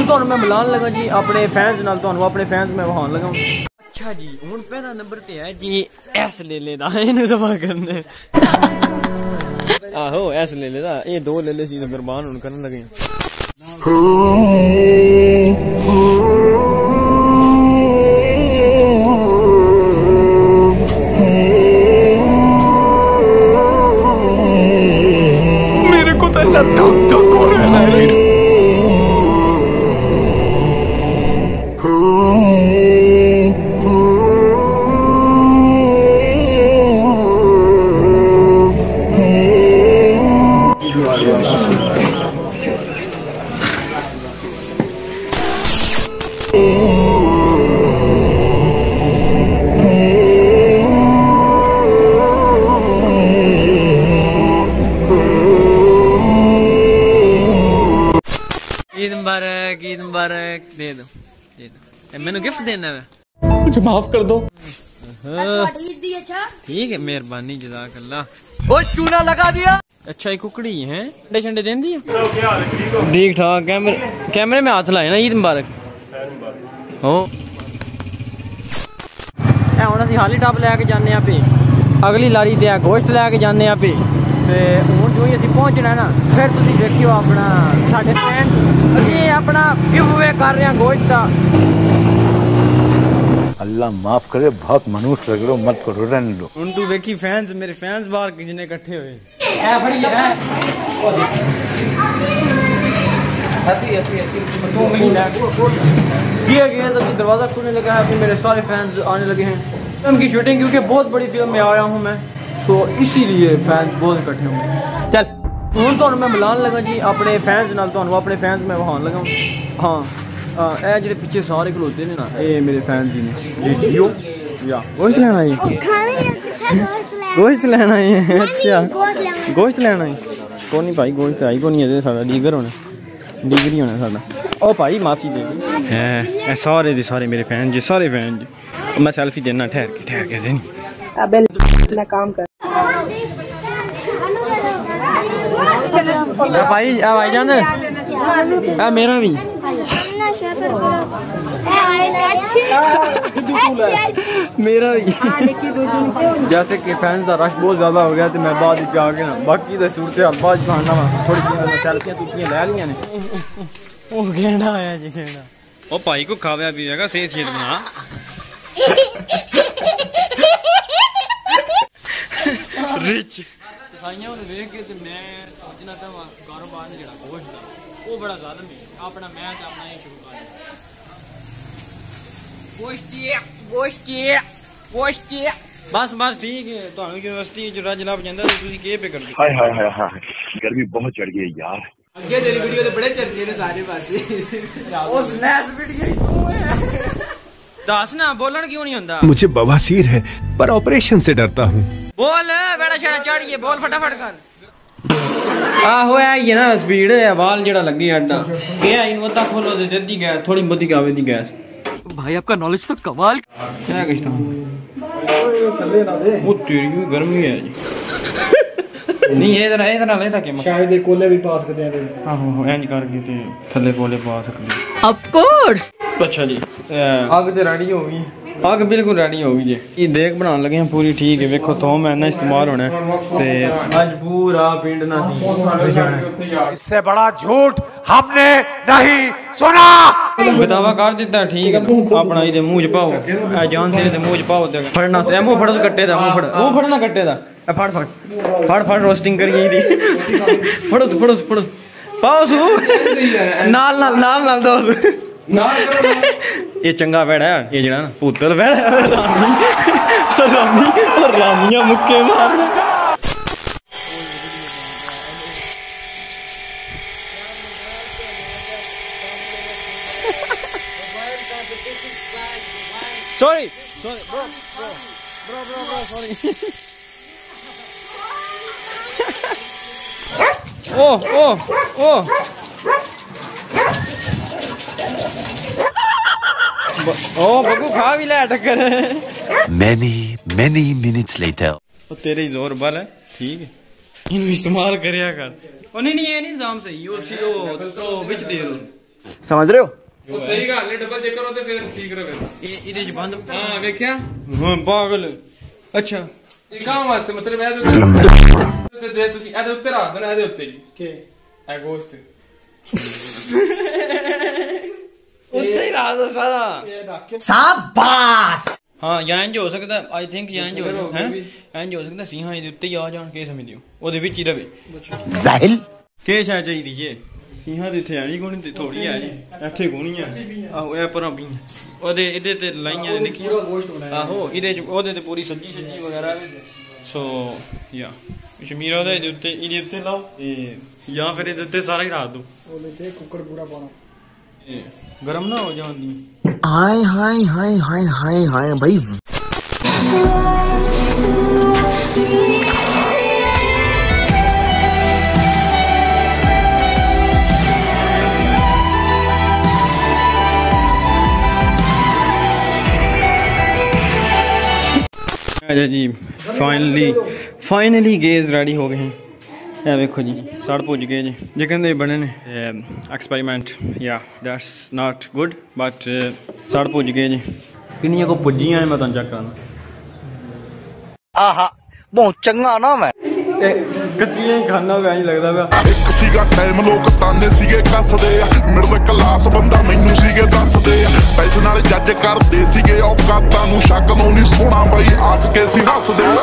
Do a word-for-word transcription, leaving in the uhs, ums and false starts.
ਹੁਣ ਤੁਹਾਨੂੰ मैं मिलान लगा जी अपने फैंस नाल, ਤੁਹਾਨੂੰ अपने फैंस मैं वहां लगा। अच्छा जी ਹੁਣ पहला नंबर ते है जी एस ले ले दा इन्हें जमा करने आहो एस ले ले दा ये दो ले ले सी कुर्बान हुन करन लगे। मेरे को तो ऐसा धक धक हो रहा है। ईद मुबारक, ईद मुबारक। दे दो दे दो मैंने गिफ्ट देना है, मुझे माफ कर दो। ठीक है मेहरबानी जज़ाकल्लाह। ओ चूना लगा दिया। अच्छा ये कुकड़ी है अंडे शंडे दें दिए ठीक ठाक। कैमरे कैमरे में हाथ लाए ना। ईद मुबारक हो। हुण असीं हाली टॉप लैके जाने पे अगली लारी ते गोश्त लैके जाने पे ते हुण जो ही असीं पहुंचना है ना फिर तुसीं देखियो अपना साडे फैन असीं अपना गिव अवे कर रहे हैं गोश्त दा। अल्लाह माफ करे बहुत मनुष्य लग रहे हो, मत करो रहने दो। हुण तू वेखी फैंस मेरे फैंस बाहर जिन्ने इकट्ठे हुए ए बड़ी है ओ देख हैप्पी हैप्पी हैप्पी दो महीना किया गया जब दरवाजा खुलने लगा है अभी मेरे सारे फैंस आने लगे हैं। फिल्म की शूटिंग क्योंकि बहुत बड़ी फिल्म में आया हूँ मैं सो इसीलिए फैंस बहुत इकट्ठे होंगे। चल हूँ तो मैं मिलान लगा जी अपने फैंस नाल, तो अपने फैंस मैं वहां लगा। हाँ ए जो पीछे सारे खलोते ने ना ये मेरे फैंस जी ने यो या गोश्त लेना है गोश्त लेना है। अच्छा गोश्त लेना है को नहीं भाई गोश्त आई को नहीं है सारा डीगर होना डिग्री होना सारा। ओ भाई माफी दे है सारे दे सारे मेरे फैन जी सारे फैन जी। मैं सेल्फी देना ठहर के ठहर के देनी अबे मैं काम कर भाई भाई जान मेरा भी मेरा भी जैसे कि फैंस का रश बहुत ज्यादा हो गया तो मैं बाद आ गया ना बाकी तो सूरत हाल बाद खाना वा थोड़ी सेल्फियां तुटियां ले लिया ने। ओ घेड़ा आया जी घेड़ा ओ भाई को खावे पीवेगा सेहत सेहत बना रिच साइयां ने देख के ते मैं सोचना था कारोबार ने जेड़ा गोश्त दा वो बड़ा जालिम है अपना मैं ते अपना ही शुरू कर गोश्त गोश्त गोश्त बस बस ठीक है। ਤੁਹਾਨੂੰ यूनिवर्सिटी जो रज लभ ਜਾਂਦਾ ਤੇ ਤੁਸੀਂ ਕੀ पे ਕਰਦੇ। हाय हाय हाय हाय गर्मी बहुत चढ़ गई यार। ਅੱਗੇ ਤੇਰੀ ਵੀਡੀਓ ਤੇ ਬੜੇ ਚਰਚੇ ਨੇ ਸਾਰੇ ਪਾਸੇ ਉਸ ਨੈਸ ਵੀਡੀਓ ਹੀ ਤੂੰ ਹੈ। ਦੱਸ ਨਾ ਬੋਲਣ ਕਿਉਂ ਨਹੀਂ ਹੁੰਦਾ। मुझे बवासीर है पर ऑपरेशन से डरता हूँ। बोल बेड़ा छेड़ा चढ़िए बोल फटाफट कर। आहो है ना स्पीड है वाल जेड़ा लगी अड्डा ये इन वता खोलो दे देती गैस थोड़ी बहुती कावे दी गैस। भाई आपका नॉलेज तो कमाल क्या कहता हूं चले ना दे वो तेरी गर्मी है जी नहीं ये इधर इधर ले ताकि शायद ये कोले भी पास कर दे हां हां एंज करके ते थल्ले कोले पा सकते ऑफ कोर्स। अच्छा जी आग ते रेडी हो गई आग बिल्कुल रेडी हो गई जी। ये देख बनाने लगे हैं पूरी ठीक है वेखो थोम है ना इस्तेमाल होना है ते आज पूरा पिंड ना इससे बड़ा झूठ हमने नहीं सुना। बतावा कर दिता ठीक है अपना इधर मुंह च पाओ जान तेरे ते मुंह च पाओ ते फड़ना से मुंह फड़ कट्टे दा मुंह फड़ मुंह फड़ना कट्टे दा फड़ फड़ फड़ फड़ रोस्टिंग करिए दी फड़ो फड़ो फड़ो पाओ सु नाल नाल नाल नाल दो ये चंगा वेड़ा है ये जड़ा पुतल वेड़ा रामी रामी रामियां मुक्के मारना। Sorry, sorry, bro, bro, bro, bro, bro, sorry. oh, oh, oh. Oh, बगू खा भी ले टक्कर। Many, many minutes later. तो तेरे ही जोर बल है, ठीक है। इन्हें इस्तेमाल करिया कर। ओ नहीं नहीं ये नहीं निजाम सही, यो सी ओ तो बिच दे लो। समझ रहे हो? सही गल है, डबल चेक करो तो फिर ठीक रहे। ये इधे च बंद हां देखिया हां पागल अच्छा ਇਹ ਕਾਮ ਵਾਸਤੇ ਮਤਲਬ ਇਹਦੇ ਉੱਤੇ ਦੇ ਤੁਸੀਂ ਇਹਦੇ ਉੱਤੇ ਰੱਖ ਦੇਣਾ ਇਹਦੇ ਉੱਤੇ ਕੀ ਇਹ ਗੋਸ਼ਤ ਉੱਤੇ ਹੀ ਰਾਜ ਦਾ ਸਾਰਾ ਇਹ ਰੱਖ ਕੇ ਸ਼ਾਬਾਸ਼ ਹਾਂ ਜਾਂ ਇੰਜ ਹੋ ਸਕਦਾ ਆਈ ਥਿੰਕ ਜਾਂ ਇੰਜ ਹੋ ਸਕਦਾ ਹੈ ਇੰਜ ਹੋ ਸਕਦਾ ਸਿੰਘਾਂ ਇਹਦੇ ਉੱਤੇ ਹੀ ਆ ਜਾਣ ਕੇ ਸਮਝਦੇ ਹੋ ਉਹਦੇ ਵਿੱਚ ਹੀ ਰਵੇ जाहिल ਕੀ ਸ਼ਾ ਚਾਹੀਦੀ ਜੇ ਸਿੰਘਾਂ ਦੇ ਇੱਥੇ ਆਣੀ ਕੋਣੀ ਤੇ ਥੋੜੀ ਆ ਜੀ ਇੱਥੇ ਕੋਣੀ ਆ ਆਹੋ ਇਹ ਪਰਾਂ ਵੀ ਉਹਦੇ ਇਹਦੇ ਤੇ ਲਾਈਆਂ ਨੇ ਨਿੱਕੀਆਂ ਪੂਰਾ ਗੋਸ਼ਟ ਬਣਾਇਆ ਆਹੋ ਇਹਦੇ ਉਹਦੇ ਤੇ ਪੂਰੀ ਸਬਜ਼ੀ ਸਬਜ਼ੀ ਵਗੈਰਾ ਸੋ ਯਾ ਸ਼ਮੀਰਾ ਉਹਦੇ ਇਹਦੇ ਉੱਤੇ ਇਹਦੇ ਉੱਤੇ ਲਾਓ ਤੇ ਜਾਂ ਫਿਰ ਇਹਦੇ ਉੱਤੇ ਸਾਰਾ ਹੀ ਰਾਤ ਦੋ ਉਹਦੇ ਤੇ ਕੁੱਕਰ ਪੂਰਾ ਪਾਣਾ ਗਰਮ ਨਾ ਹੋ ਜਾਂਦੀ हाय हाय हाय हाय हाय हाय भाई अच्छा जी फाइनली फाइनली गेज रेडी हो गए हैं ਇਹ ਵੇਖੋ ਜੀ ਸੜ ਪੁੱਜ ਗਏ ਜੀ ਜੇ ਕਹਿੰਦੇ ਬਣੇ ਨੇ ਐਕਸਪੈਰੀਮੈਂਟ ਯਾ ਦੈਟਸ ਨਾਟ ਗੁੱਡ ਬਟ ਸੜ ਪੁੱਜ ਗਏ ਜੀ ਕਿੰਨੀਆਂ ਕੋ ਪੁੱਜੀਆਂ ਨੇ ਮੈਂ ਤੁਹਾਨੂੰ ਚੈੱਕ ਕਰਾਂਗਾ आहा बहुत चंगा ना मैं ਕੱਚੀਆਂ ਹੀ ਖਾਣਾ ਪਿਆ ਨਹੀਂ ਲੱਗਦਾ ਪਿਆ ਇੱਕ ਸੀਗਾ ਟਾਈਮ ਲੋਕ ਤਾਨੇ ਸੀਗੇ ਕੱਸਦੇ ਆ ਮਿਡਲ ਕਲਾਸ ਬੰਦਾ ਮੈਨੂੰ ਸੀਗੇ ਦੱਸਦੇ ਆ ਪੈਸੇ ਨਾਲ ਜੱਜ ਕਰਦੇ ਸੀਗੇ ਔਕਾਤਾਂ ਨੂੰ ਸ਼ੱਕ ਨੂੰ ਨਹੀਂ ਸੋਣਾ ਬਾਈ ਆਖ ਕੇ ਸੀ ਹੱਸਦੇ